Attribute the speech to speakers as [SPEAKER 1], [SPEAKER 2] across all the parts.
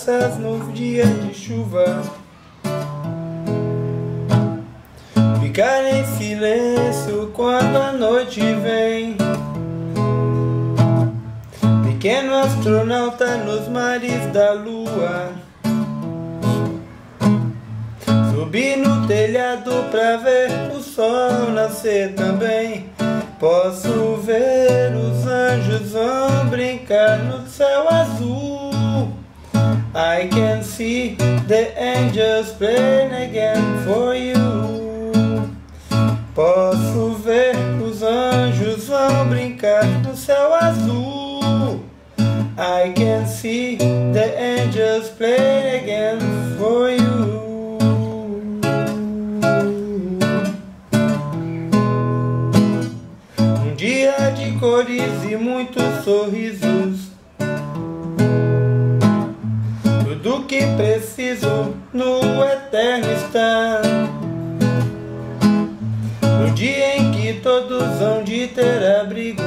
[SPEAKER 1] passas nos dias de chuva, ficar em silêncio quando a noite vem. Pequeno astronauta nos mares da lua, subi no telhado pra ver o sol nascer também. Posso ver os anjos vão brincar no céu azul. I can see the angels playing again for you. Posso ver os anjos vão brincar no céu azul. I can see the angels playing again for you. Um dia de cores e muitos sorrisos, tudo que preciso no eterno está. No dia em que todos hão de ter abrigo,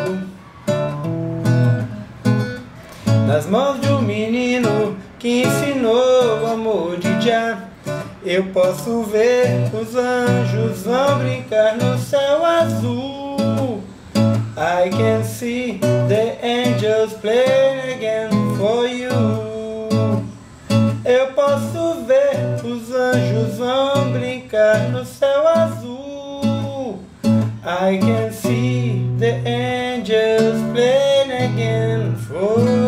[SPEAKER 1] nas mãos de um menino que ensinou o amor de Jah. Eu posso ver os anjos vão brincar no céu azul. I can see the angels playing again for you. Eu posso ver os anjos vão brincar no céu azul. I can see the angels playing again for you.